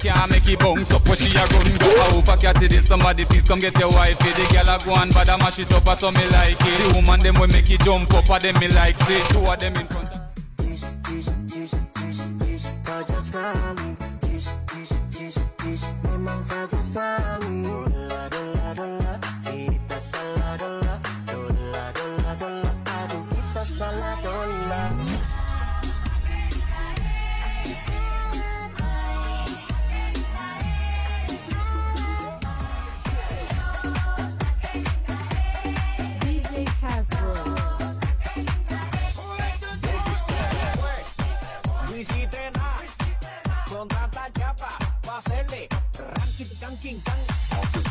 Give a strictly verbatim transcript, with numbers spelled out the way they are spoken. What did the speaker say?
can't make it bounce up. Where she a run go out for cat this. Somebody please come get your wifey. The girl a go and bad a mash it up a so me like it. The woman them will make it jump up a them me like it. Two of them in front of Dish, dish, dish, dish, dish, Fajas Valley. Dish, dish, dish, dish, memang Fajas Valley. Dola, dola, dola, kita salah dola. Dola, dola, dola, aduh kita salah dola. Con tanta chapa, va a hacerle ranking, canking, can.